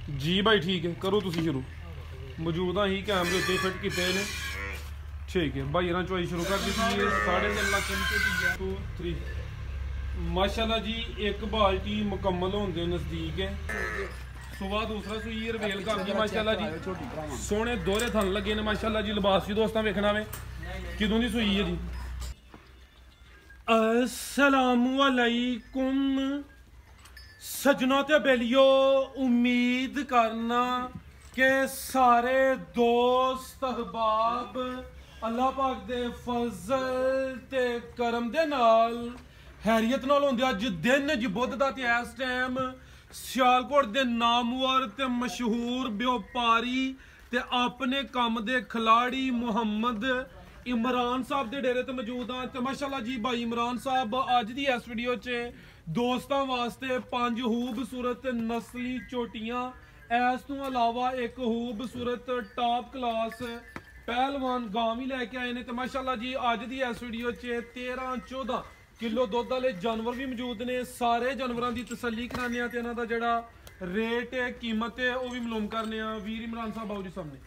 जी भाई ठीक है, करो तुसी शुरू। मौजूदा ही कैमरे उत्ते फिट किए ने। ठीक है भाई, ना चुआई शुरू कर दी है। 3.5 लाख की 2 3 माशाल्लाह जी। एक बाल्टी मुकम्मल होने के नज़दीक है। सुबह दूसरा सुई रवेल कर दी माशाल्लाह जी। सोने दोहरे थन लगे ने माशाल्लाह जी। लिबास भी दोस्तों वेखना वे किदों दी सुई है जी। अस्सलामु अलैकुम सजना ते बेलियो, उम्मीद करना कि सारे दोस्त अहबाब अल्लाह पाक दे फजल ते करम दे नाल हैरियत नाल होंदे। अज दिन ज बुध दा ते इस टाइम सियालकोट दे नामवर ते मशहूर व्यापारी ते अपने काम दे खिलाड़ी मुहम्मद इमरान साहब दे डेरे ते मौजूद हाँ। ते माशाल्लाह जी भाई इमरान साहब अज दी इस वीडियो च दोस्तों वास्ते 5 खूबसूरत नस्ली चोटियां, इस तो अलावा एक खूबसूरत टॉप क्लास पहलवान गां भी लैके आए ने। ते माशाल्लाह जी अज दी इस वीडियो च 13-14 किलो दुध वाले जानवर भी मौजूद ने। सारे जानवरों की तसल्ली कराने ते इन्हां दा जेहड़ा रेट है कीमत है वह भी मालूम करने। वीर इमरान साहब आओ जी सामने।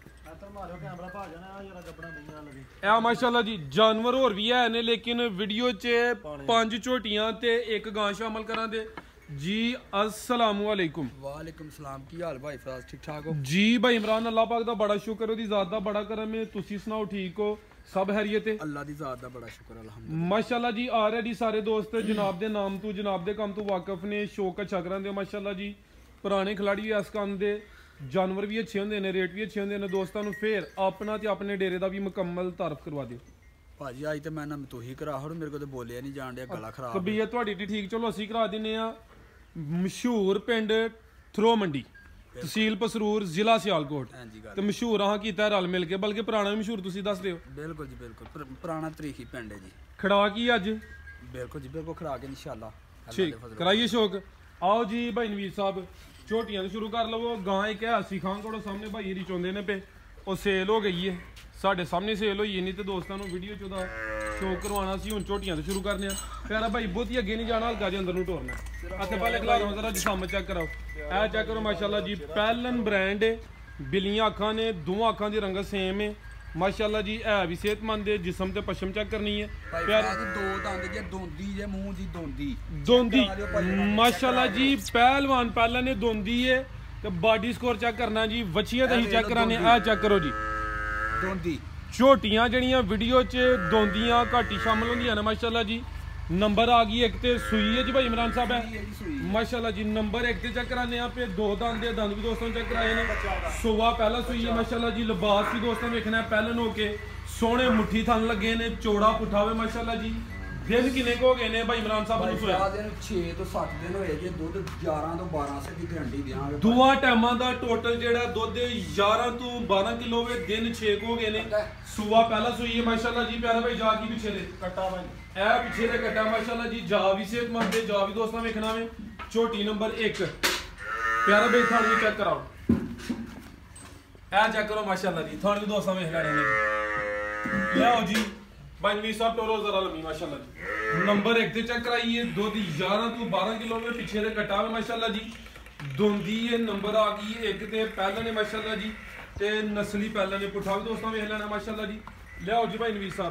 माशाल्लाह जी जानवर होर भी है ने, लेकिन वीडियो च 5 झोटियां ते एक गां शामिल करा दे जी। अस्सलामु अलैकुम। वालेकुम सलाम। की हाल भाई फराज, ठीक ठाक हो जी? भाई इमरान अल्लाह पाक दा बड़ा शुक्र, ओदी ज़ात दा बड़ा करम है। तुसी सुनाओ ठीक हो? सब हैरियत है? अल्लाह दी ज़ात दा बड़ा शुक्र अल्हम्दुलिल्लाह। माशाल्लाह जी ऑलरेडी सारे दोस्त जनाब दे नाम तो जनाब दे काम तो वाकफ ने, शौक अच्छा करांदे माशाल्लाह जी। पुराने खिलाड़ी भी इस काम दे, जानवर भी अच्छे होंदे ने, रेट भी अच्छे होंदे ने। दोस्तों नूं फिर अपना ते अपने डेरे दा भी मुकम्मल तारफ करवा दिओ भाजी। अज तो मैं ना तू ही करा हो, मेरे को तो बोलिया नहीं जान दिया, गला खराब। तबीयत तुहाडी ठीक, चलो असीं करा दिन्ने आ। मशहूर पिंड थ्रो मंडी, तहसील पसरूर, जिला सियालकोट ते मशहूर अहां कीता रल मिल के, बल्कि पुराना भी मशहूर तुसीं दस दिओ। बिल्कुल जी बिल्कुल, पुराना तरीकी पिंड है जी। खड़ा की अज? बिल्कुल जी बिल्कुल, खड़ा के इंशाल्लाह। ठीक, कराइए शौक। आओ जी भाई नवीर साहब, झोटियां तो शुरू कर लवो। गां एक है हसी खान कोड़ो सामने भाई री चौंदे ने पे, वो सेल हो गई है साढ़े सामने सेल होई नहीं। तो दोस्तों वीडियो च ओहदा शौक करवाना सी। हुण झोटियां तो शुरू करने प्यारा भाई, बहुती अगे नहीं जाना, हल्का जी अंदर नूं टोरना। अच्छा पहले खिला रहा जरा जिसम चेक कराओ। ए चेक करो माशाल्लाह जी, पैलन ब्रांड है। बिल्लियां अखां ने, दोवां अखां दी रंगत सेम है माशाल्लाह जी। है भी सेहतमंद है। जिसम ते पशम चेक करनी है प्यार। दो दंद जे दोंदी जे मुंह दी दोंदी माशाल्लाह जी। पहलवान पहला ने दोंदी है। तो बॉडी स्कोर चेक करना जी। वछिया तो ही चेक कराने। आ चेक करो जी, दोंदी झोटियां जड़ियां वीडियो च दोंदियां घट ही शामिल होंदियां ने माशाल्लाह जी। नंबर आ गई एक ते सुई है जी भाई इमरान साहब है माशाल्लाह जी। नंबर एक ते चेक कराने पे, 2 दंद दे दंद भी दोस्तों चेक कराए ने। सुबह पहला सुई है माशाल्लाह जी। लिबास भी दोस्तों देखना है पहलन होके सोहने मुट्ठी थन लगे ने, चौड़ा पुठा हुए माशाल्लाह जी। दिन किन्ने को हो गए ने भाई इमरान साहब नूं सोया? 6 तो 7 दिन होए जे। दुध 11 तो 12 से दी गारंटी देंगे। दुआ टाइमां दा टोटल जेड़ा दुध 11 तो 12 किलो वे, दिन 6 को हो गए ने। सुबह पहला सुई है माशाल्लाह जी। प्यारा भाई जा की पीछे दे कट्टा भाई, ए पीछे दे कट्टा माशाल्लाह जी। जा भी सेहतमंद है, जा भी दोस्तों वेखना वे। झोटी नंबर 1 प्यारा भाई थान भी चेक कराओ। ए चेक करो माशाल्लाह जी, थान भी दोस्तों वेख लैने ने। ले आओ जी भाई नवीर साहब टोरो जरा लम्मी माशाल्लाह जी। नंबर 1 ते चेक कराइए। दुध 11 तो 12 किलो में, पीछे दे कट्टा है माशाल्लाह जी। दोंदी है। नंबर आ गई 1 ते पहले ने माशाल्लाह जी। ते नस्ली पहले ने पुठा भी दोस्तों वेख लेना माशाल्लाह जी। ले आओ जी भाई नवीर साहब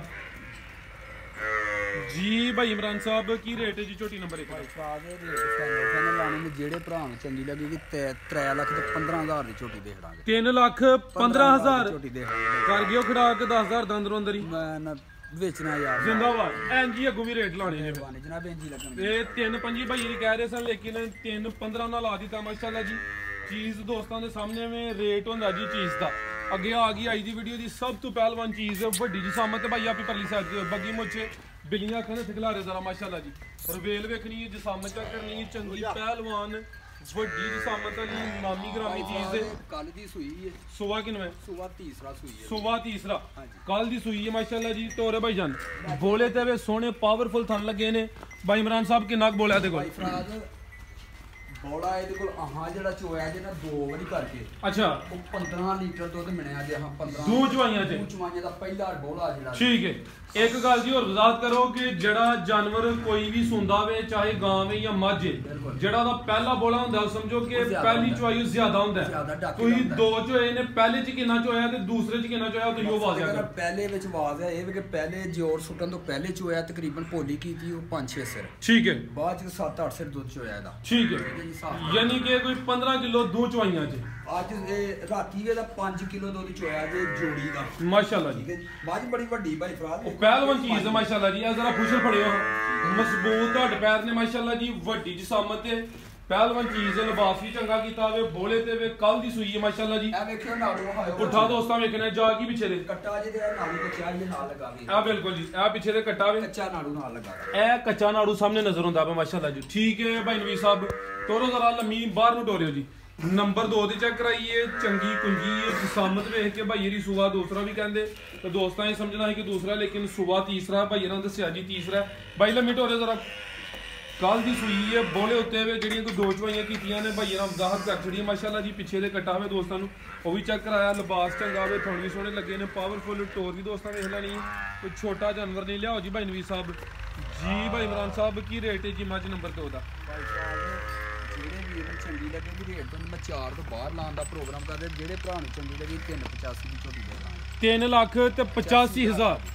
जी। भाई इमरान साहब की रेट है जी झोटी नंबर 1 लाने में? जेड़े भरा नूं चंगी लगेगी 3 लाख ते 15,000 दी झोटी दे खड़ांगे। 3 लाख 15,000 झोटी दे कर गयो खड़ा के 10,000 दंदर अंदर ही मैं बेचना यार जिंदाबाद। एनजी अगू भी रेट लाने ने जनाब, इंजी लगन। ये 3-5 भाई कह रहे सन, लेकिन 3-15 ना ला दिता माशाल्लाह जी। चीज़ दोस्तों के सामने में रेट होंदा जी चीज़ का। अगे आ गई आई दी वीडियो की सब तो पहलवान चीज़ वड्डी जी सामत भाई आप परली साइड बगी मुझे बिल्लियां अखां दे खिलारे जरा माशाल्लाह जी। रवेल वेखनी है, जिसामत चेक करनी है, चंगी पहलवान वड्डी जिसामत वाली नामी ग्रामी चीज़ है। कल दी सुई है। सुबह किनवे? सुबह तीसरा सुई है। सुबह तीसरा कल दी सुई है माशाल्लाह जी। तोरे भाई जान बोले ते वे सोने पावरफुल थन लगे ने। भाई इमरान साहब किन्ना बोलिया देखो? ਬੋਲਾ ਇਹਦੇ ਕੋਲ ਆਹਾਂ ਜਿਹੜਾ ਚੋਇਆ ਜੇ ਨਾ 2 ਵਾਰੀ ਕਰਕੇ ਅੱਛਾ ਉਹ 15 ਲੀਟਰ ਦੁੱਧ ਮਿਲਿਆ ਜੇ ਹਾਂ 15 ਦੋ ਚਵਾਈਆਂ ਚ ਦੋ ਚਵਾਈਆਂ ਦਾ ਪਹਿਲਾ ਬੋਲਾ ਜਿਹੜਾ ਠੀਕ ਹੈ। ਇੱਕ ਗੱਲ ਜੀ ਹੋਰ ਵਜ਼ਾਹਤ ਕਰੋ ਕਿ ਜਿਹੜਾ ਜਾਨਵਰ ਕੋਈ ਵੀ ਸੁੰਦਾ ਵੇ ਚਾਹੇ ਗਾਂ ਵੇ ਜਾਂ ਮੱਝ ਜਿਹੜਾ ਉਹਦਾ ਪਹਿਲਾ ਬੋਲਾ ਹੁੰਦਾ ਉਹ ਸਮਝੋ ਕਿ ਪਹਿਲੀ ਚਵਾਈ ਜ਼ਿਆਦਾ ਹੁੰਦਾ ਤੁਸੀਂ 2 ਚੋਏ ਨੇ ਪਹਿਲੇ ਚ ਕਿੰਨਾ ਚੋਇਆ ਤੇ ਦੂਸਰੇ ਚ ਕਿੰਨਾ ਚੋਇਆ ਤੁਸੀਂ ਉਹ ਵਾਜ਼ਿਆ ਕਰੋ। ਪਹਿਲੇ ਵਿੱਚ ਆਵਾਜ਼ ਹੈ ਇਹ ਵੀ ਕਿ ਪਹਿਲੇ ਜੋਰ ਸੁੱਟਣ ਤੋਂ ਪਹਿਲੇ ਚੋਇਆ ਤਕਰੀਬਨ ਪੋਲੀ ਕੀਤੀ ਉਹ 5-6 ਸਿਰ ਠੀਕ ਹੈ। ਬਾਅਦ ਚ 7-8 ਸਿਰ ਦੁੱਧ ਚੋਇਆ ਇਹਦਾ ਠੀਕ ਹੈ ਯਾਨੀ ਕਿ ਕੋਈ 15 ਕਿਲੋ 2 ਚਵਾਈਆਂ ਚ ਅੱਜ ਇਹ ਰਾਤੀ ਇਹਦਾ 5 ਕਿਲੋ ਦੁੱਧ ਚੋਇਆ ਜੇ ਜੋੜੀ ਦਾ ਮਾਸ਼ਾਅੱਲਾ ਜੀ। ਬਾਜ ਬੜੀ ਵੱਡੀ ਭਾਈ ਫਰਾਦ ਪਹਿਲਵਾਨ ਚੀਜ਼ ਹੈ ਮਾਸ਼ਾਅੱਲਾ ਜੀ। ਆ ਜ਼ਰਾ ਖੁਸ਼ਲ ਫੜਿਓ ਮਜ਼ਬੂਤ ਹੱਡ ਪੈਰ ਨੇ ਮਾਸ਼ਾਅੱਲਾ ਜੀ ਵੱਡੀ ਜਿਸਾਮਤ ਤੇ ਪਹਿਲਵਾਨ ਚੀਜ਼ ਹੈ। ਲਿਬਾਸ ਵੀ ਚੰਗਾ ਕੀਤਾ ਵੇ ਬੋਲੇ ਤੇ ਵੇ ਕੱਲ ਦੀ ਸੂਈ ਹੈ ਮਾਸ਼ਾਅੱਲਾ ਜੀ। ਇਹ ਵੇਖਿਓ ਨਾੜੂ ਹਾਇਓ ਪੁੱਠਾ ਦੋਸਤਾਂ ਵੇਖਣਾ ਜਾ ਕੀ ਪਿੱਛੇ ਦੇ ਕੱਟਾ ਜੇ ਤੇ ਨਾੜੂ ਬੱਚਾ ਇਹ ਨਾਲ ਲਗਾਵੇ ਆ ਬਿਲਕੁਲ ਜੀ ਆ ਪਿੱਛੇ ਦੇ ਕੱਟਾ ਵੇ ਕੱਚਾ ਨਾੜੂ ਨਾਲ ਲਗਾਵੇ ਇਹ ਕੱਚਾ ਨਾੜੂ ਸਾਹਮਣੇ ਨਜ਼ਰ ਹੁੰਦਾ ਵਾ ਮਾਸ਼ਾਅੱਲਾ ਜੀ। ਠੀਕ ਹੈ ਭਾਈ ਨਵੀਰ ਸਾਹਿਬ ਤੋਰੋ ਜ਼ਰਾ ਲੰਮੀ ਬਾਹਰ ਨੂੰ ਟੋਰਿਓ ਜੀ। ਨੰਬਰ 2 ਤੇ ਚੈੱਕ ਕਰਾਈਏ ਚੰਗੀ ਕੁੰਜੀ ਜਿਸਾਮਤ ਵੇਖ ਕੇ ਭਾਈ ਦੀ ਸੂਆ ਦੂਸਰਾ ਵੀ ਕਹਿੰਦੇ ਤੇ ਦੋਸਤਾਂ ਇਹ ਸਮਝਣਾ ਹੈ ਕਿ ਦੂਸਰਾ ਲੇਕਿਨ ਸੂਆ ਤੀਸਰਾ ਭਾਈ ਨੇ ਦੱਸਿਆ ਜੀ ਤੀਸਰਾ। ਭਾਈ ਲੰਮੀ ਟੋਰੇ ਜ਼ਰਾ ਕੱਲ ਦੀ ਸੂਈ ਹੈ ਬੋਲੇ ਉੱਤੇ ਵੇ ਜਿਹੜੀਆਂ ਕੋਈ 2 ਚਵਾਈਆਂ ਕੀਤੀਆਂ ਨੇ ਭਾਈ ਨੇ ਵਜ਼ਾਹਤ ਕਰ ਛੜੀ ਮਾਸ਼ਾਅੱਲਾ ਜੀ। ਪਿੱਛੇ ਦੇ ਕੱਟਾ ਹੋਵੇ ਦੋਸਤਾਂ ਨੂੰ ਉਹ ਵੀ ਚੈੱਕ ਕਰਾਇਆ ਲਿਬਾਸ ਚੰਗਾ ਹੋਵੇ ਥਣ ਵੀ ਸੋਹਣੇ ਲੱਗੇ ਨੇ ਪਾਵਰਫੁਲ ਟੋਰ ਵੀ ਦੋਸਤਾਂ ਵੇਖ ਲੈਣੀ ਕੋਈ ਛੋਟਾ ਜਾਨਵਰ ਨਹੀਂ ਲਿਆਓ ਜੀ ਭਾਈ ਨਵੀਰ ਸਾਹਿਬ ਜੀ। ਭਾਈ ਇਮਰਾਨ ਸਾਹਿਬ ਕੀ ਰੇਟ ਹੈ ਜੀ ਮੱਝ ਨੰਬਰ 2 ਦਾ? ਜਿਹੜੇ ਵੀਰ ਨੂੰ ਚੰਗੀ ਲੱਗੇਗੀ ਰੇਟ ਤੋਂ ਮੈਂ 4 ਤੋਂ ਬਾਹਰ ਲਾਉਣ ਦਾ ਪ੍ਰੋਗਰਾਮ ਕਰਦੇ ਜਿਹੜੇ ਭਰਾ ਨੂੰ ਚੰਗੀ ਲੱਗੀ 385 ਦੀ ਝੋਟੀ ਦੇ ਦਾਂਗੇ 3 ਲੱਖ ਤੇ 85,000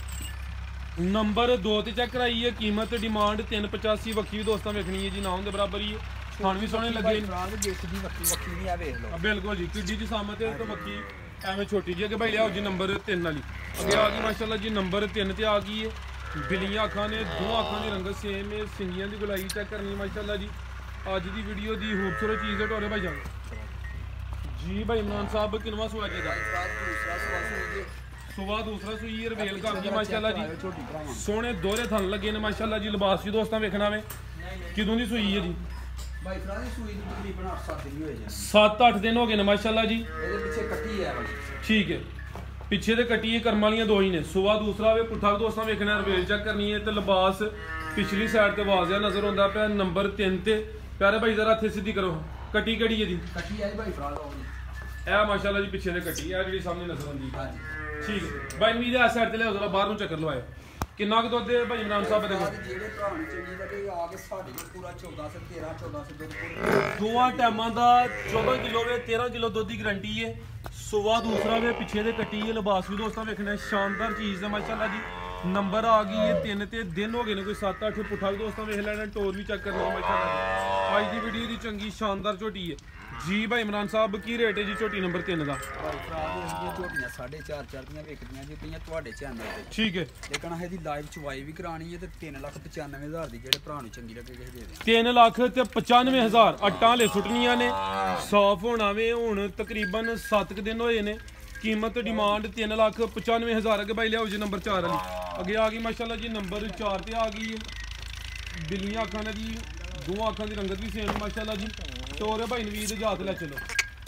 ਨੰਬਰ 2 ਤੇ ਚੈੱਕ ਕਰਾਈਏ ਕੀਮਤ ਡਿਮਾਂਡ 385 ਵੱਖੀ ਵੀ ਦੋਸਤਾਂ ਵੇਖਣੀ ਹੈ ਜੀ ਨਾਮ ਦੇ ਬਰਾਬਰ ਹੀ ਹੈ। ਥਣ ਵੀ ਸੋਹਣੇ ਲੱਗੇ ਨੇ ਫਰਾਦ ਜਿਸ ਦੀ ਵੱਖੀ ਨਹੀਂ ਆ ਵੇਖ ਲਓ ਬਿਲਕੁਲ ਜੀ ਕਿੱਡੀ ਜੀ ਸਾਹਮਣੇ ਤੇ ਵੱਖੀ ਐਵੇਂ ਛੋਟੀ ਜੀ ਕਿ ਭਾਈ ਲਿਆਓ ਜੀ ਨੰਬਰ 3 ਵਾਲੀ ਅੱਗੇ ਆ ਗਈ ਮਾਸ਼ਾਅੱਲਾ ਜੀ ਨੰਬਰ 3 ਤੇ ਆ ਗਈ ਹੈ। ਬਿਲੀਆਂ ਅੱਖਾਂ ਨੇ ਦੋ ਅੱਖਾਂ ਦੀ ਰੰਗਤ ਸੇਮ ਹੈ ਸਿੰਗੀਆਂ ਦੀ ਗੁਲਾਈ ਚੈੱਕ ਕਰਨੀ ਮਾਸ਼ਾਅੱਲਾ ਜੀ। ਅੱਜ ਦੀ ਵੀਡੀਓ ਦੀ ਖੂਬਸੂਰਤ ਚੀਜ਼ ਹੈ ਟੋਰੇ ਭਾਈ ਜਾਨ ਜੀ। ਭਾਈ ਇਮਰਾਨ ਸਾਹਿਬ ਕਿਨਵਾ ਸੁਆ ਜੀ ਦਾ ਸੁਬਾ ਦੂਸਰਾ ਸੂਈ ਰਵੇਲ ਕਰ ਗਈ ਮਾਸ਼ਾਅੱਲਾ ਜੀ। ਸੋਹਣੇ ਦੋਹਰੇ ਥਣ ਲੱਗੇ ਨੇ ਮਾਸ਼ਾਅੱਲਾ ਜੀ। ਲਿਬਾਸ ਵੀ ਦੋਸਤਾਂ ਵੇਖਣਾ ਵੇ ਕਿਦੋਂ ਦੀ ਸੂਈ ਹੈ ਜੀ? ਭਾਈ ਫਰਾਦ ਦੀ ਸੂਈ ਦੀ ਤਕਰੀਬਨ 8-7 ਦਿਨ ਹੋਏ ਜਾਂਦੇ 7-8 ਦਿਨ ਹੋ ਗਏ ਨੇ ਮਾਸ਼ਾਅੱਲਾ ਜੀ। ਇਹਦੇ ਪਿੱਛੇ ਕੱਟੀ ਹੈ ਭਾਈ ਠੀਕ ਹੈ ਪਿੱਛੇ ਦੇ ਕੱਟੀ ਕਰਮ ਵਾਲੀਆਂ 2 ਹੀ ਨੇ। ਸੁਬਾ ਦੂਸਰਾ ਵੇ ਪੁੱਠਾ ਦੋਸਤਾਂ ਵੇਖਣਾ ਰਵੇਲ ਚੈੱਕ ਕਰਨੀ ਹੈ ਤੇ ਲਿਬਾਸ ਪਿਛਲੀ ਸਾਈਡ ਤੇ ਵਾਜ਼ਿਆ ਨਜ਼ਰ ਹੁੰਦਾ ਪਿਆ ਨੰਬਰ 3 ਤੇ। ਪਿਆਰੇ ਭਾਈ ਜ਼ਰਾ ਇੱਥੇ ਸਿੱਧੀ ਕਰੋ ਕੱਟੀ ਕਿਹੜੀ ਹੈ ਜੀ? ਕੱਟੀ ਹੈ ਭਾਈ ਫਰਾਦ ਇਹ ਮਾਸ਼ਾਅੱਲਾ ਜੀ ਪਿੱਛੇ ਦੇ ਕੱਟੀ ਇਹ ਜਿਹੜੀ ਸਾਹਮਣੇ ਨਜ਼ਰ ਆਉਂਦੀ ਹਾਂਜੀ ਠੀਕ ਹੈ। ਭਾਈ ਨਵੀਂ ਦੇ ਸਾਈਡ ਤੇ ਲਿਆਓ ਜ਼ਰਾ ਬਾਹਰ ਨੂੰ ਚੱਕਰ ਲਵਾਏ ਕਿੰਨਾ ਕੁ ਦੁੱਧ ਹੈ ਭਾਈ ਇਮਰਾਨ ਸਾਹਿਬ ਦੇ ਕੋਲ? ਜਿਹੜੇ ਭਰਾ ਨੂੰ ਚੰਗੀ ਲੱਗੇ ਆ ਕੇ ਸਾਡੇ ਕੋਲ ਪੂਰਾ 14 ਸੇ 13 14 ਸੇ ਦੁੱਧ ਦੋਵਾਂ ਟਾਈਮਾਂ ਦਾ 14 ਕਿਲੋ ਵੇ 13 ਕਿਲੋ ਦੁੱਧ ਦੀ ਗਰੰਟੀ ਹੈ। ਸੁਬਾ ਦੂਸਰਾ ਵੇ ਪਿੱਛੇ ਦੇ ਕੱਟੀ ਹੈ ਲਿਬਾਸ ਵੀ ਦੋਸਤਾਂ ਵੇਖਣਾ ਸ਼ਾਨਦਾਰ ਚੀਜ਼ ਹੈ ਮਾਸ਼ਾਅੱਲਾ ਜੀ। ਨੰਬਰ ਆ ਗਈ ਹੈ 3 ਤੇ ਦਿਨ ਹੋ ਗਏ ਨੇ ਕੋਈ 7-8 ਪੁੱਠਾ ਵੀ ਦੋਸਤਾਂ ਵੇਖ ਲੈਣਾ ਟੋਰ ਵੀ ਚੈੱਕ ਕਰਨਾ ਮਾਸ਼ਾਅੱਲਾ। ਅੱਜ ਦੀ ਵੀਡੀਓ ਦੀ ਚੰਗੀ ਸ਼ਾਨਦਾਰ ਝੋਟੀ ਹੈ ਜੀ। ਭਾਈ ਇਮਰਾਨ ਸਾਹਿਬ ਕੀ ਰੇਟ ਹੈ ਜੀ ਝੋਟੀ ਨੰਬਰ 3 ਦਾ? ਭਾਈ ਫਰਾਦ ਦੀਆਂ ਝੋਟੀਆਂ 4.5 ਦੀਆਂ ਵਿਕਦੀਆਂ ਜੀ ਪਈਆਂ ਤੁਹਾਡੇ ਚੈਨਲ ਤੇ ਠੀਕ ਹੈ ਲੇਕਿਨ ਇਹਦੀ ਲਾਈਵ ਚਵਾਈ ਵੀ ਕਰਾਣੀ ਹੈ ਤੇ 3,95,000 ਦੀ ਜਿਹੜੇ ਭਰਾ ਨੂੰ ਚੰਗੀ ਲੱਗੇ ਕਿਸੇ ਦੇ ਦੇ 3 ਲੱਖ ਤੇ 95,000 ਅੱਟਾਂ ਲੈ ਸੁੱਟਣੀਆਂ ਨੇ ਸਾਫ਼ ਹੋਣਾ ਵੇ ਹੁਣ ਤਕਰੀਬਨ 7 ਦਿਨ ਹੋਏ ਨੇ। ਕੀਮਤ ਡਿਮਾਂਡ 3,95,000 ਅੱਗੇ ਭਾਈ ਲਿਆਓ ਜੀ ਨੰਬਰ 4 ਵਾਲੀ ਅੱਗੇ ਆ ਗਈ ਮਾਸ਼ਾਅੱਲਾ ਜੀ। ਨੰਬਰ 4 ਤੇ ਆ ਗਈ ਹੈ ਬਿੱਲੀਆਂ ਅੱਖਾਂ ਨੇ ਜੀ ਦੋਵਾਂ ਅੱਖਾਂ ਦੀ ਰੰਗਤ ਵੀ ਸੇਮ ਮਾਸ਼ਾਅੱਲਾ ਜੀ। ਤੋਰੇ ਭਾਈ ਨਵੀਦ ਦੇ ਜਾਤ ਲੈ ਚਲੋ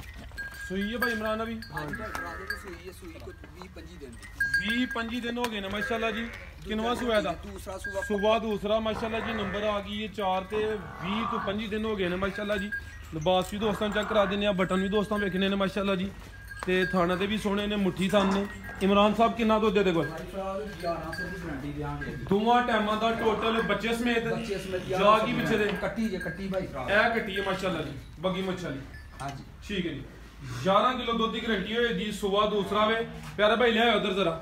ਸੂਈ ਹੈ ਭਾਈ ਇਮਰਾਨ ਵੀ ਹਾਂਜੀ ਭਾਈ ਫਰਾਦ ਦੀ ਸੂਈ ਹੈ ਸੂਈ ਕੋਈ 20-25 ਦਿਨ ਦੀ 20-25 ਦਿਨ ਹੋ ਗਏ ਨੇ ਮਾਸ਼ਾਅੱਲਾ ਜੀ। ਕਿਨਵਾ ਸੂਆ ਦਾ? ਦੂਸਰਾ ਸੂਆ ਸੁਬਾ ਦੂਸਰਾ ਮਾਸ਼ਾਅੱਲਾ ਜੀ। ਨੰਬਰ ਆ ਗਈ ਹੈ 4 ਤੇ 20 ਤੋਂ 25 ਦਿਨ ਹੋ ਗਏ ਨੇ ਮਾਸ਼ਾਅੱਲਾ ਜੀ। ਲਿਬਾਸ ਵੀ ਦੋਸਤਾਂ ਚੈੱਕ ਕਰਾ ਦਿੰਦੇ ਆ ਬਟਨ ਵੀ ਦੋਸਤਾਂ ਵੇਖਣੇ ਨੇ ਮਾਸ਼ਾਅੱਲਾ ਜੀ ਤੇ ਥਾਣਾ ਦੇ ਵੀ ਸੋਹਣੇ ਨੇ ਮੁੱਠੀ ਥਾਨ ਨੇ। ਇਮਰਾਨ ਸਾਹਿਬ ਕਿੰਨਾ ਦੁੱਧ ਦੇ ਕੋਲ? ਭਾਈ ਫਰਾਦ 1100 ਦੀ ਗਰੰਟੀ ਦੇਾਂਗੇ ਦੋਵਾਂ ਟਾਈਮਾਂ ਦਾ ਟੋਟਲ ਬੱਚੇ ਸਮੇਤ ਜਾ ਕੀ ਪਿੱਛੇ ਦੇ ਕੱਟੀ ਜੇ ਕੱਟੀ ਭਾਈ ਫਰਾਦ ਇਹ ਕੱਟੀ ਹੈ ਮਾਸ਼ਾਅੱਲਾ ਜੀ ਬੱਗੀ ਮੱਛਾ ਦੀ ਹਾਂਜੀ ਠੀਕ ਹੈ ਜੀ। 11 ਕਿਲੋ ਦੁੱਧ ਦੀ ਗਰੰਟੀ ਹੋਏ ਦੀ ਸੁਬਾ ਦੂਸਰਾ ਵੇ ਪਿਆਰਾ ਭਾਈ ਲਿਆਓ ਉਧਰ ਜ਼ਰਾ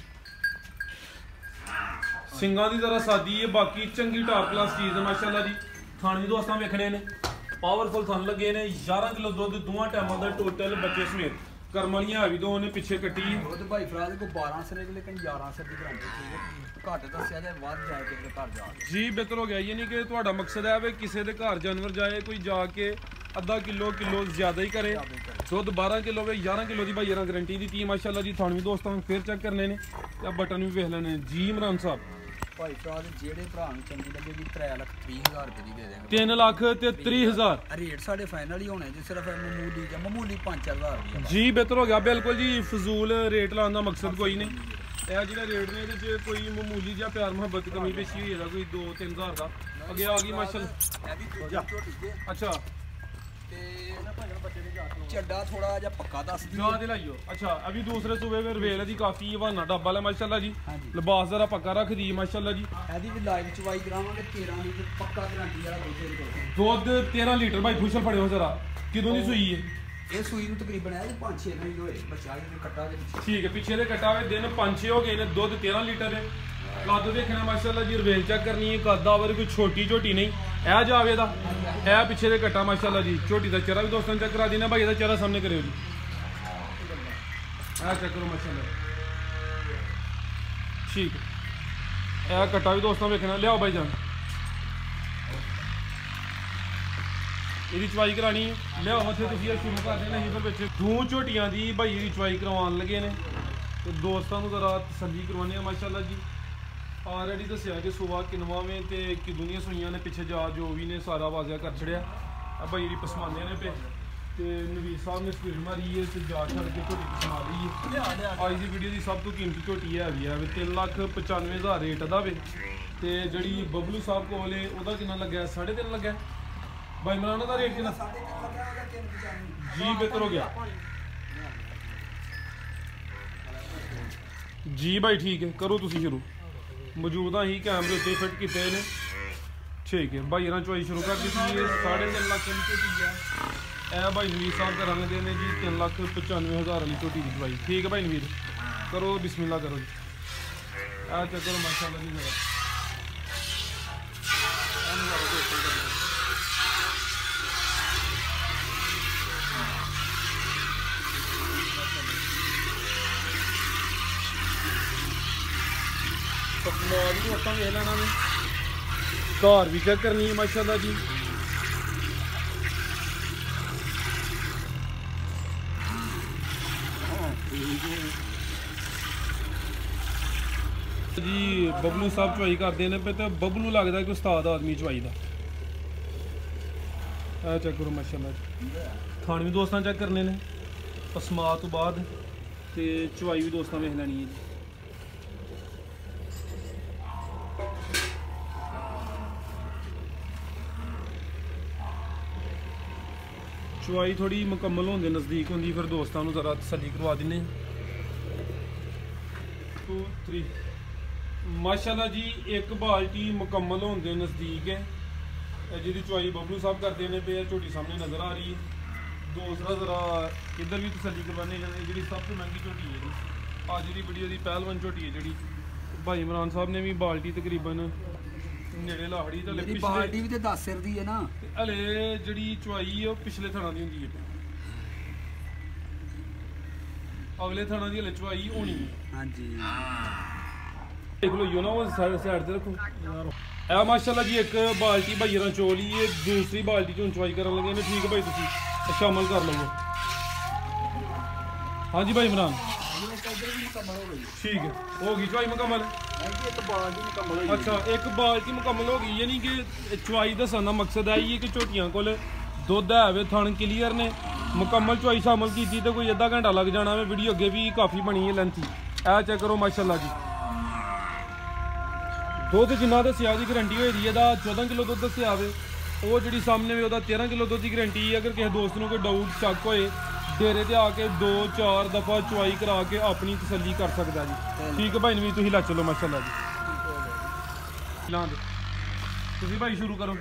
ਸਿੰਘਾਂ ਦੀ ਜ਼ਰਾ ਸਾਦੀ ਹੈ ਬਾਕੀ ਚੰਗੀ ਟਾਪ ਕਲਾਸ ਚੀਜ਼ ਹੈ ਮਾਸ਼ਾਅੱਲਾ ਜੀ। ਥਣ ਵੀ ਦੋਸਤਾਂ ਵੇਖਣੇ ਨੇ ਪਾਵਰਫੁਲ ਥਣ ਲੱਗੇ ਨੇ 11 ਕਿਲੋ ਦੁੱਧ ਦੋਵਾਂ ਟਾਈਮਾਂ ਦਾ ਟੋਟਲ ਬੱਚੇ ਸਮੇਤ ਕਰਮ ਵਾਲੀਆਂ ਵੀ ਦੋ ਨੇ ਪਿੱਛੇ ਕੱਟੀ ਦੁੱਧ ਭਾਈ ਫਰਾਦ ਕੋ 12 ਸਿਰੇ ਲੇਕਿਨ 11 ਸਿਰ ਦੀ ਗਰੰਟੀ ਠੀਕ ਹੈ ਘੱਟ ਦੱਸਿਆ ਜਾਏ ਵੱਧ ਜਾਏ ਕਿਸੇ ਦੇ ਘਰ ਜਾ ਜੀ ਬਿਹਤਰ ਹੋ ਗਿਆ ਇਹ ਨਹੀਂ ਕਿ ਤੁਹਾਡਾ ਮਕਸਦ ਹੈ ਵੀ ਕਿਸੇ ਦੇ ਘਰ ਜਾਨਵਰ ਜਾਏ ਕੋਈ ਜਾ ਕੇ ਅੱਧਾ ਕਿਲੋ ਜ਼ਿਆਦਾ ਹੀ ਕਰੇ ਦੁੱਧ 12 ਕਿਲੋ ਵੇ 11 ਕਿਲੋ ਦੀ ਭਾਈ ਗਰੰਟੀ ਦਿੱਤੀ ਹੈ ਮਾਸ਼ਾਅੱਲਾ ਜੀ। ਥਣ ਵੀ ਦੋਸਤਾਂ ਨੂੰ ਫੇਰ ਚੈੱਕ ਕਰਨੇ ਨੇ ਤੇ ਬਟਨ ਵੀ ਵੇਖ ਲੈਣੇ ਜੀ। ਇਮਰਾਨ ਸਾਹਿਬ ਭਾਈ ਫਰਾਦ ਜਿਹੜੇ ਭਰਾ ਨੂੰ ਚੰਗੀ ਲੱਗੇਗੀ 3,30,000 ਰੁਪਏ ਦੀ ਦੇ ਦੇਵਾਂਗੇ 3 ਲੱਖ ਤੇ 30,000 ਰੇਟ ਸਾਡੇ ਫਾਈਨਲ ਹੀ ਹੋਣੇ ਜੀ ਸਿਰਫ ਮਾਮੂਲੀ 5,000 ਰੁਪਏ ਜੀ। ਬਿਹਤਰ ਹੋ ਗਿਆ ਬਿਲਕੁਲ ਜੀ ਫਜ਼ੂਲ ਰੇਟ ਲਾਉਣ ਦਾ ਮਕਸਦ ਕੋਈ ਨਹੀਂ। ਇਹ ਜਿਹੜਾ ਰੇਟ ਨੇ ਇਹਦੇ 'ਚ ਕੋਈ ਮਾਮੂਲੀ ਜਿਹਾ ਪਿਆਰ ਮੁਹੱਬਤ ਕਮੀ ਪੇਸ਼ੀ ਹੋਈ ਇਹਦਾ ਕੋਈ 2-3 ਹਜ਼ਾਰ ਦਾ ਅੱਗੇ ਆ ਗਈ ਮਾਸ਼ਾਅੱਲਾ। ਇਹ ਵੀ ਦੂਜੀ ਝੋਟੀ ਜੇ ਅੱਛਾ ਚੱਡਾ ਥੋੜਾ ਜਿਹਾ ਪੱਕਾ ਦੱਸ ਦੀ ਜ਼ਿਆਦਾ ਲਾਈਓ ਅੱਛਾ ਅਭੀ ਦੂਸਰੇ ਸੂਬੇ ਵਿੱਚ ਰਵੇਲ ਦੀ ਕਾਫੀ ਹਵਾਨਾ ਡੱਬਾ ਲੈ ਮਾਸ਼ਾਅੱਲਾ ਜੀ ਹਾਂਜੀ। ਲਿਬਾਸ ਜ਼ਰਾ ਪੱਕਾ ਰੱਖਦੀ ਹੈ ਮਾਸ਼ਾਅੱਲਾ ਜੀ ਇਹਦੀ ਵੀ ਲਾਈਵ ਚਵਾਈ ਕਰਾਵਾਂਗੇ 13 ਲੀਟਰ ਪੱਕਾ ਗਾਰੰਟੀ ਵਾਲਾ ਦੁੱਧ ਦੁੱਧ 13 ਲੀਟਰ ਭਾਈ ਖੁਸ਼ਲ ਫੜਿਓ ਜ਼ਰਾ ਕਿਦੋਂ ਦੀ ਸੂਈ ਹੈ ਇਹ ਸੂਈ ਨੂੰ ਤਕਰੀਬਨ ਹੈ 5-6 ਮਹੀਨੇ ਹੋਏ ਬੱਚਾ ਇਹਦੇ ਕੱਟਾ ਦੇ ਪਿੱਛੇ ਠੀਕ ਹੈ ਪਿੱਛੇ ਦੇ ਕਟਾ ਹੋਏ ਦਿਨ 5-6 ਹੋ ਗਏ ਨੇ ਦੁੱਧ 13 ਲੀਟਰ ਹੈ ਕੱਦ ਦੇਖਣਾ ਮਾਸ਼ਾਅੱਲਾ ਜੀ ਰਵੇਲ ਚੈੱਕ ਕਰਨੀ ਹੈ ਕੱਦ ਆਵਰ ਕੋਈ ਛੋਟੀ ਝੋਟੀ ਨਹੀਂ ਇਹ ਜਾਵੇ ਦਾ ਇਹ ਪਿੱਛੇ ਦੇ ਕਟਾ ਮਾਸ਼ਾਅੱਲਾ ਜੀ ਝੋਟੀ ਦਾ ਚਿਹਰਾ ਵੀ ਦੋਸਤਾਂ ਚੈੱਕ ਕਰਾ ਦੇਣਾ ਭਾਈ ਦਾ ਚਿਹਰਾ ਸਾਹਮਣੇ ਕਰਿਓ ਜੀ ਇਹ ਚੈੱਕ ਕਰੋ ਮਾਸ਼ਾਅੱਲਾ ਠੀਕ ਹੈ ਇਹ ਕਟਾ ਵੀ ਦੋਸਤਾਂ ਵੇਖਣਾ ਲਿਆਓ ਭਾਈ ਜਾਨ ਇਹਦੀ ਚਵਾਈ ਕਰਾਣੀ ਹੈ ਲਿਆਓ ਹੱਥੇ ਤੁਸੀਂ ਇਹ ਸ਼ੁਰੂ ਕਰ ਦੇਣਾ ਇਹਦੇ ਵਿੱਚ ਦੋ ਝੋਟੀਆਂ ਦੀ ਭਾਈ ਦੀ ਚਵਾਈ ਕਰਵਾਉਣ ਲੱਗੇ ਨੇ ਤੇ ਦੋਸਤਾਂ ਨੂੰ ਜ਼ਰਾ ਤਸੱਲੀ ਕਰਵਾਉਣੀ ਹੈ ਮਾਸ਼ਾਅੱਲਾ ਜੀ ਆਲਰੇਡੀ ਦੱਸਿਆ ਕਿ ਸੁਬਾਹ ਕਿਨਵਾਵੇਂ ਤੇ ਕਿਦੋਂ ਦੀਆਂ ਸੂਈਆਂ ਨੇ ਪਿੱਛੇ ਜਾ ਜੋ ਵੀ ਨੇ ਸਾਰਾ ਵਾਜ਼ਿਆ ਕਰ ਛੜਿਆ ਆ ਭਾਈ ਦੀ ਪਸਮਾਨੇ ਨੇ ਪੇ ਤੇ ਨਵੀਰ ਸਾਹਿਬ ਨੇ ਸਪੀਡ ਮਾਰੀ ਹੈ ਤੇ ਜਾ ਛੱਡ ਕੇ ਝੋਟੀ ਪਸਮਾ ਲਈ ਹੈ ਅੱਜ ਦੀ ਵੀਡੀਓ ਦੀ ਸਭ ਤੋਂ ਕੀਮਤੀ ਝੋਟੀ ਹੈ ਵੀ 3,95,000 ਰੇਟ ਦਾ ਵੇ ਤੇ ਜਿਹੜੀ ਬਬਲੂ ਸਾਹਿਬ ਕੋਲ ਹੈ ਉਹਦਾ ਕਿੰਨਾ ਲੱਗਿਆ 3.5 ਲੱਗਿਆ ਭਾਈ ਮਰਾਨਾ ਦਾ ਰੇਟ ਕਿੰਨਾ ਜੀ ਬਿਹਤਰ ਹੋ ਗਿਆ ਜੀ ਭਾਈ ਠੀਕ ਹੈ ਕਰੋ ਤੁਸੀਂ ਸ਼ੁਰੂ ਮੌਜੂਦਾ ਹੀ ਕੈਮਰੇ ਉੱਤੇ ਫਿੱਟ ਕੀਤੇ ਨੇ ਠੀਕ ਹੈ ਭਾਈ ਇਹਨਾਂ ਚੋਈ ਸ਼ੁਰੂ ਕਰ ਦਿੱਤੀ ਹੈ 3.5 ਲੱਖ ਦੀ ਝੋਟੀ ਹੈ ਇਹ ਭਾਈ ਨਵੀਰ ਸਾਹਿਬ ਦਾ ਰੰਗ ਦੇ ਨੇ ਜੀ 3,95,000 ਵਾਲੀ ਝੋਟੀ ਦੀ ਦਵਾਈ ਠੀਕ ਹੈ ਭਾਈ ਨਵੀਰ ਕਰੋ ਬਿਸਮਿਲ੍ਲਾ ਕਰੋ ਜੀ ਆ ਚੱਕਰ ਮਾਸ਼ਾਅੱਲਾ ਜੀ ਜਰਾ ਪਸਮਾਨ ਵੀ ਆਪਾਂ ਵੇਖ ਲੈਣਾ ਨੇ ਘਰ ਵੀ ਚੈੱਕ ਕਰਨੀ ਹੈ ਮਾਸ਼ਾਅੱਲਾ ਜੀ ਜੀ ਬਬਲੂ ਸਾਹਿਬ ਚਵਾਈ ਕਰਦੇ ਨੇ ਤੇ ਬਬਲੂ ਲੱਗਦਾ ਕਿ ਉਸਤਾਦ ਆਦਮੀ ਚਵਾਈ ਦਾ ਆ ਚੈੱਕ ਕਰੋ ਮਾਸ਼ਾਅੱਲਾ ਜੀ ਥਾਣ ਵੀ ਦੋਸਤਾਂ ਚੈੱਕ ਕਰਨੇ ਨੇ ਪਸਮਾ ਤੋਂ ਬਾਅਦ ਤੇ ਚਵਾਈ ਵੀ ਦੋਸਤਾਂ ਵੇਖ ਲੈਣੀ ਹੈ ਜੀ ਚਵਾਈ ਥੋੜੀ ਮੁਕੰਮਲ ਹੋਣ ਦੇ ਨਜ਼ਦੀਕ ਹੁੰਦੀ ਫਿਰ ਦੋਸਤਾਂ ਨੂੰ ਜ਼ਰਾ ਤਸੱਲੀ ਕਰਵਾ ਦਿੰਨੇ 2 3 ਮਾਸ਼ਾਅੱਲਾ ਜੀ ਇੱਕ ਬਾਲਟੀ ਮੁਕੰਮਲ ਹੋਣ ਦੇ ਨਜ਼ਦੀਕ ਹੈ ਜਿਹਦੀ ਚਵਾਈ ਬਬਲੂ ਸਾਹਿਬ ਕਰਦੇ ਨੇ ਪਏ ਝੋਟੀ ਸਾਹਮਣੇ ਨਜ਼ਰ ਆ ਰਹੀ ਹੈ ਦੂਸਰਾ ਜ਼ਰਾ ਇੱਧਰ ਵੀ ਤਸੱਲੀ ਕਰਵਾਉਣੀ ਜਿਹੜੀ ਸਭ ਤੋਂ ਮਹਿੰਗੀ ਝੋਟੀ ਹੈ ਅੱਜ ਦੀ ਵੀਡੀਓ ਦੀ ਪਹਿਲਵਾਨ ਝੋਟੀ ਹੈ ਜਿਹੜੀ ਭਾਈ ਇਮਰਾਨ ਸਾਹਿਬ ਨੇ ਵੀ ਬਾਲਟੀ ਤਕਰੀਬਨ ਨੇੜੇ ਲਾਹੜੀ ਤੇ ਮੇਰੀ ਬਾਲਟੀ ਵੀ ਤੇ 10 ਸਿਰ ਦੀ ਹੈ ਨਾ ਹਲੇ ਜਿਹੜੀ ਚਵਾਈ ਉਹ ਪਿਛਲੇ ਥਾਣਾ ਦੀ ਹੁੰਦੀ ਹੈ ਅਗਲੇ ਥਾਣਾ ਦੀ ਹਲੇ ਚਵਾਈ ਹੋਣੀ ਹੈ ਹਾਂਜੀ ਦੇਖ ਲਓ ਯੋ ਨਾ ਉਹ ਸਾਈਡ ਤੇ ਰੱਖੋ ਇਹ ਮਾਸ਼ਾਅੱਲਾ ਜੀ ਇੱਕ ਬਾਲਟੀ ਭਾਈਆਂ ਚੋਲੀ ਹੈ ਦੂਸਰੀ ਬਾਲਟੀ ਚੋਂ ਚਵਾਈ ਕਰਨ ਲੱਗੇ ਨੇ ਠੀਕ ਹੈ ਭਾਈ ਤੁਸੀਂ ਸ਼ਾਮਲ ਕਰ ਲਵੋ ਹਾਂਜੀ ਭਾਈ ਇਮਰਾਨ ਠੀਕ ਹੈ ਹੋ ਗਈ ਚਵਾਈ ਮੁਕੰਮਲ ਅੱਛਾ ਇੱਕ ਬਾਲਟੀ ਮੁਕੰਮਲ ਹੋ ਗਈ ਯਾਨੀ ਕਿ ਚਵਾਈ ਦੱਸਣ ਦਾ ਮਕਸਦ ਹੈ ਇਹ ਕਿ ਝੋਟੀਆਂ ਕੋਲ ਦੁੱਧ ਹੈ ਵੇ ਥਣ ਕਲੀਅਰ ਨੇ ਮੁਕੰਮਲ ਚਵਾਈ ਸ਼ਾਮਲ ਕੀਤੀ ਤੇ ਕੋਈ ਅੱਧਾ ਘੰਟਾ ਲੱਗ ਜਾਣਾ ਵੇ ਵੀਡੀਓ ਅੱਗੇ ਵੀ ਕਾਫੀ ਬਣੀ ਹੈ ਲੈਂਥੀ ਇਹ ਚੈੱਕ ਕਰੋ ਮਾਸ਼ਾਅੱਲਾ ਜੀ ਦੁੱਧ ਜਿੰਨਾ ਦੱਸਿਆ ਦੀ ਗਰੰਟੀ ਹੋਈ ਦੀ ਇਹਦਾ 14 ਕਿਲੋ ਦੁੱਧ ਦੱਸਿਆ ਵੇ ਉਹ ਜਿਹੜੀ ਸਾਹਮਣੇ ਵੇ ਉਹਦਾ 13 ਕਿਲੋ ਦੁੱਧ ਦੀ ਗਰੰਟੀ ਅਗਰ ਕਿਸੇ ਦੋਸਤ ਨੂੰ ਕੋਈ ਡਾਊਟ ਸ਼ੱਕ ਹੋਏ ਡੇਰੇ ਤੇ ਆ ਕੇ 2-4 ਦਫਾ ਚਵਾਈ ਕਰਾ ਕੇ ਆਪਣੀ ਤਸੱਲੀ ਕਰ ਸਕਦਾ ਜੀ ਠੀਕ ਹੈ ਭਾਈ ਨਵੀਂ ਤੁਸੀਂ ਲਾ ਚਲੋ ਮਾਸ਼ਾਅੱਲਾ ਜੀ ਲਾਂ ਤੁਸੀਂ ਭਾਈ ਸ਼ੁਰੂ ਕਰੋ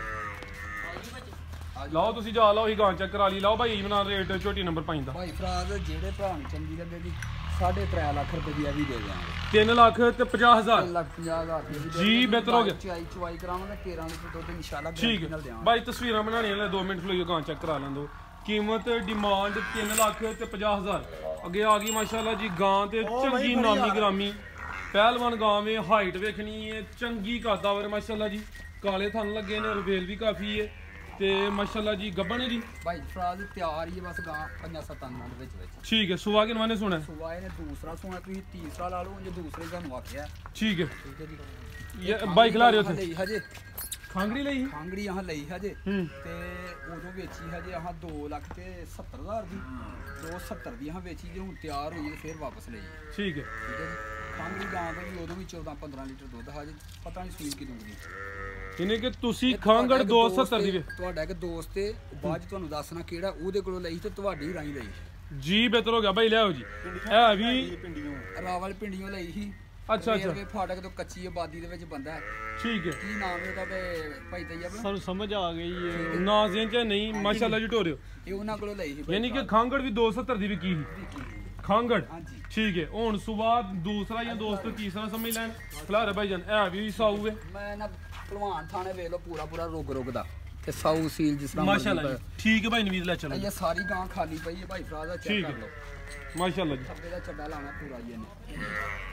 ਲਾਓ ਤੁਸੀਂ ਜਾ ਲਾਓ ਹੀ ਗਾਂ ਚੈੱਕ ਕਰਾ ਲਈ ਲਾਓ ਭਾਈ ਇਮਰਾਨ ਰੇਟ ਝੋਟੀ ਨੰਬਰ 5 ਦਾ ਭਾਈ ਫਰਾਦ ਜਿਹੜੇ ਭਰਾ ਨੂੰ ਚੰਗੀ ਲੱਗੇ ਜੀ 3.5 ਲੱਖ ਰੁਪਏ ਦੀ ਆ ਵੀ ਦੇ ਦਿਆਂਗੇ 3,50,000 3,50,000 ਜੀ ਬਿਹਤਰ ਹੋ ਗਿਆ ਚਵਾਈ ਕਰਾਵਾਂਗੇ 13 ਲੀਟਰ ਦੁੱਧ ਇਨਸ਼ਾਅੱਲਾ ਠੀਕ ਹੈ ਭਾਈ ਤਸਵੀਰਾਂ ਬਣਾਉਣੀਆਂ ਨੇ 2 ਮਿੰਟ ਫਲੋਈ ਗਾਂ ਚੈੱਕ ਕਰਾ ਲੈਂਦੋ ਕੀਮਤ ਡਿਮਾਂਡ 3,50,000 ਅੱਗੇ ਆ ਗਈ ਮਾਸ਼ਾਅੱਲਾ ਜੀ ਗਾਂ ਤੇ ਚੰਗੀ ਨਾਮੀ ਗ੍ਰਾਮੀ ਪਹਿਲਵਾਨ ਗਾਂ ਵੇ ਹਾਈਟ ਵੇਖਣੀ ਹੈ ਚੰਗੀ ਕਾਦਾਵਰ ਮਾਸ਼ਾਅੱਲਾ ਜੀ ਕਾਲੇ ਥਣ ਲੱਗੇ ਨੇ ਰਵੇਲ ਵੀ ਕਾਫੀ ਹੈ ਤੇ ਮਾਸ਼ਾਅੱਲਾ ਜੀ ਗੱਬਣ ਜੀ ਭਾਈ ਫਰਾਜ਼ ਤਿਆਰ ਹੀ ਹੈ ਬਸ ਗਾਂ 5-7 ਦਿਨਾਂ ਦੇ ਵਿੱਚ ਠੀਕ ਹੈ ਸੁਬਾ ਕਿਨਵਾ ਨੇ ਸੁਣਾ ਸੁਬਾ ਇਹਨੇ ਦੂਸਰਾ ਸੁਣਾ ਤੁਸੀਂ ਤੀਸਰਾ ਲਾ ਲਓ ਜੇ ਦੂਸਰੇ ਤੁਹਾਨੂੰ ਆਖਿਆ ਠੀਕ ਹੈ ਜੀ ਇਹ ਬਾਈਕ ਲਾ ਰਹੇ ਉੱਥੇ ਹਜੇ ਖਾਂਗੜੀ ਲਈ ਖਾਂਗੜੀ ਆਹ ਲਈ ਹਜੇ ਤੇ ਉਦੋਂ ਵੇਚੀ ਹਜੇ ਆਹ 2,70,000 ਦੀ 270 ਦੀ ਆਹ ਵੇਚੀ ਜੇ ਹੁਣ ਤਿਆਰ ਹੋਈ ਫਿਰ ਵਾਪਸ ਲਈ ਠੀਕ ਹੈ ਜੀ ਖਾਂਗੜੀ ਗਾਂ ਦਾ ਵੀ ਉਦੋਂ ਵੀ 14-15 ਲੀਟਰ ਦੁੱਧ ਹਜੇ ਪਤਾ ਨਹੀਂ ਸੂਈ ਕਿਦੋਂ ਦੀ ਇਹਨੇ ਕਿ ਤੁਸੀਂ ਖਾਂਗੜ 270 ਦੀ ਤੁਹਾਡਾ ਇੱਕ ਦੋਸਤ ਤੇ ਬਾਅਦ 'ਚ ਤੁਹਾਨੂੰ ਦੱਸਣਾ ਕਿਹੜਾ ਉਹਦੇ ਕੋਲੋਂ ਲਈ ਤੇ ਤੁਹਾਡੀ ਰਾਈ ਲਈ ਜੀ ਬਿਹਤਰ ਹੋ ਗਿਆ ਭਾਈ ਲਿਆਓ ਜੀ ਇਹ ਵੀ ਰਾਵਲ ਪਿੰਡੀਆਂ ਲਈ ਸੀ ਅੱਛਾ ਰੇਲਵੇ ਫਾਟਕ ਤੋਂ ਕੱਚੀ ਆਬਾਦੀ ਦੇ ਵਿੱਚ ਬੰਦਾ ਹੈ ਠੀਕ ਹੈ ਕੀ ਨਾਮ ਇਹਦਾ ਭਾਈ ਤੈਯਬ ਸਾਨੂੰ ਸਮਝ ਆ ਗਈ ਹੈ ਨਾਜ਼ੀਆਂ ਚ ਨਹੀਂ ਮਾਸ਼ਾਅੱਲਾ ਜੀ ਢੋਰਿਓ ਇਹ ਉਹਨਾਂ ਕੋਲੋਂ ਲਈ ਸੀ ਯਾਨੀ ਕਿ ਖਾਂਗੜ ਵੀ 270 ਦੀ ਵਿਕੀ ਸੀ ਖਾਂਗੜ ਹਾਂਜੀ ਠੀਕ ਹੈ ਹੁਣ ਸੁਬਾਹ ਦੂਸਰਾ ਜਾਂ ਦੋਸਤ ਤੀਸਰਾ ਸਮਝ ਲੈਣ ਖਲਾਰੇ ਭਾਈ ਜਾਨ ਇਹ ਵੀ ਸਾਊ ਹੈ ਮੈਂ ਨਾ ਭਲਵਾਨ ਥਾਣੇ ਵੇਖ ਲਓ ਪੂਰਾ ਰੁਗ ਦਾ ਤੇ ਸਾਊ ਸੀਲ ਜਿਸ ਤਰ੍ਹਾਂ ਮਾਸ਼ਾਅੱਲਾ ਜੀ ਠੀਕ ਹੈ ਭਾਈ ਨਵੀਦ ਲੈ ਚਲੋ ਇਹ ਸਾਰੀ ਗਾਂ ਖਾਲੀ ਪਈ ਹੈ ਭਾਈ ਫਰਾਜ਼ ਦਾ ਚੈੱਕ ਠੀਕ ਕਰ ਹੈ ਲਓ ਮਾਸ਼ਾਅੱਲਾ ਜੀ ਥੱਬੇ ਦਾ ਚੱਡਾ ਲਾਣਾ ਪੂਰਾ ਹੀ ਇਹਨੇ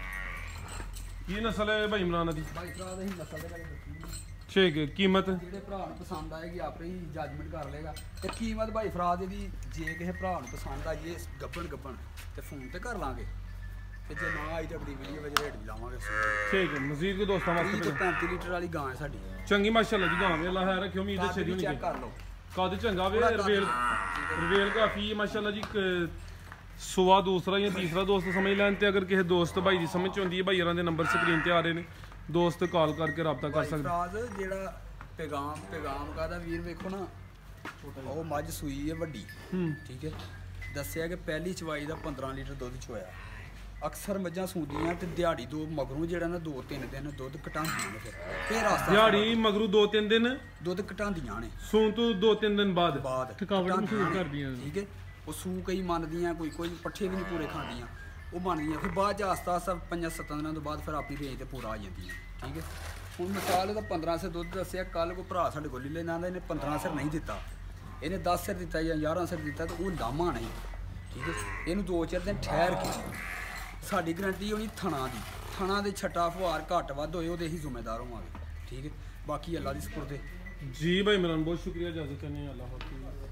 ਕੀ ਨਸਲ ਹੈ ਭਾਈ ਇਮਰਾਨ ਦੀ ਭਾਈ ਫਰਾਜ਼ ਦੀ ਨਸਲ ਦੇ ਗੱਲ ਦੱਸੀ ਠੀਕ ਹੈ ਕੀਮਤ ਜਿਹੜੇ ਭਰਾ ਨੂੰ ਪਸੰਦ ਆਏਗੀ ਆਪੇ ਹੀ ਜੱਜਮੈਂਟ ਕਰ ਲੇਗਾ ਤੇ ਕੀਮਤ ਭਾਈ ਫਰਾਜ਼ ਦੀ ਜੇ ਕਿਸੇ ਭਰਾ ਨੂੰ ਪਸੰਦ ਆ ਜੇ ਗੱਬਣ ਤੇ ਫੋਨ ਤੇ ਕਰ ਲਾਂਗੇ ਤੇ ਜੇ ਨਾ ਆਈ ਤਾਂ ਅਗਲੀ ਵੀਡੀਓ ਵਿੱਚ ਰੇਟ ਵੀ ਲਾਵਾਂਗੇ ਠੀਕ ਹੈ ਮਜ਼ੀਦ ਕੋ ਦੋਸਤਾਂ 30 ਵਾਸਤੇ ਤੋਂ 35 ਲੀਟਰ ਵਾਲੀ ਗਾਂ ਹੈ ਸਾਡੀ ਚੰਗੀ ਮਾਸ਼ਾਅੱਲਾ ਜੀ ਗਾਂ ਵੇ ਅੱਲਾ ਹੈ ਰੱਖਿਓ ਉਮੀਦ ਹੈ ਛੇਦੀ ਹੋਣੀ ਚੈੱਕ ਕਰ ਲਓ ਕਦ ਚੰਗਾ ਵੇ ਰਵੇਲ ਕਾਫੀ ਹੈ ਮਾਸ਼ਾਅੱਲਾ ਜੀ ਸੁਬਾ ਦੂਸਰਾ ਜਾਂ ਤੀਸਰਾ ਦੋਸਤ ਸਮਝ ਲੈਣ ਤੇ ਅਗਰ ਕਿਸੇ ਦੋਸਤ ਭਾਈ ਦੀ ਸਮਝ ਚ ਆਉਂਦੀ ਹੈ ਭਾਈ ਹੋਰਾਂ ਦੇ ਨੰਬਰ ਸਕਰੀਨ ਤੇ ਆ ਰਹੇ ਨੇ ਦੋਸਤ ਕਾਲ ਕਰਕੇ ਰਾਬਤਾ ਕਰ ਸਕਦੇ ਫਰਾਜ਼ ਜਿਹੜਾ ਪੈਗਾਮ ਕਾਦਾ ਵੀਰ ਵੇਖੋ ਨਾ ਉਹ ਮੱਝ ਸੂਈ ਹੈ ਵੱਡੀ ਠੀਕ ਹੈ ਦੱਸਿਆ ਕਿ ਪਹਿਲੀ ਚਵਾਈ ਦਾ 15 ਲੀਟਰ ਦੁੱਧ ਚੋਇਆ ਅਕਸਰ ਮੱਝਾਂ ਸੂਦੀਆਂ ਤੇ ਦਿਹਾੜੀ ਦੋ ਮਗਰੋਂ ਜਿਹੜਾ ਨਾ 2-3 ਦਿਨ ਦੁੱਧ ਘਟਾਉਂਦੀਆਂ ਨੇ ਫਿਰ ਆਸਤਾ ਦਿਹਾੜੀ ਮਗਰੂ 2-3 ਦਿਨ ਦੁੱਧ ਘਟਾਉਂਦੀਆਂ ਨੇ ਸੂਣ ਤੋਂ 2-3 ਦਿਨ ਬਾਅਦ ਥਕਾਵਟ ਮਹਿਸੂਸ ਕਰਦੀਆਂ ਠੀਕ ਹੈ ਉਹ ਸੂ ਕਈ ਮੰਨਦੀਆਂ ਕੋਈ ਪੱਠੇ ਵੀ ਨਹੀਂ ਪੂਰੇ ਖਾਂਦੀਆਂ ਉਹ ਮੰਨਦੀਆਂ ਫਿਰ ਬਾਅਦ ਚ ਆਸਤਾ 5-7 ਦਿਨਾਂ ਤੋਂ ਬਾਅਦ ਫਿਰ ਆਪਣੀ ਰੇਂਜ ਤੇ ਪੂਰਾ ਆ ਜਾਂਦੀਆਂ ਠੀਕ ਹੈ ਹੁਣ ਮਿਸਾਲ ਇਹਦਾ 15 ਸਿਰ ਦੁੱਧ ਦੱਸਿਆ ਕੱਲ ਕੋ ਭਰਾ ਸਾਡੇ ਕੋਲ ਲੈਣਾ ਆਂਦਾ ਇਹਨੇ 15 ਸਿਰ ਨਹੀਂ ਦਿੱਤਾ ਇਹਨੇ 10 ਸਿਰ ਦਿੱਤਾ ਜਾਂ 11 ਸਿਰ ਦਿੱਤਾ ਤੇ ਉਹ ਲਾਮਾ ਨਹੀਂ ਠੀਕ ਹੈ ਇਹਨੂੰ 2-4 ਦਿਨ ਠਹਿਰ ਕੇ ਸਾਡੀ ਗਰੰਟੀ ਹੋਣੀ ਥਣਾ ਦੇ ਛੱਟਾ ਫੁਹਾਰ ਘੱਟ ਵੱਧ ਹੋਏ ਉਹਦੇ ਹੀ ਜ਼ਿੰਮੇਦਾਰ ਹੋਵਾਂਗੇ ਠੀਕ ਹੈ ਬਾਕੀ ਅੱਲਾ ਦੀ ਸਪੁਰਦ ਜੀ ਭਾਈ ਇਮਰਾਨ ਬਹੁਤ ਸ਼ੁਕਰੀਆ ਇਜਾਜ਼ਤ ਚਾਹੁੰਦੇ ਹਾਂ ਅੱਲਾਹ ਹਾਫਿਜ਼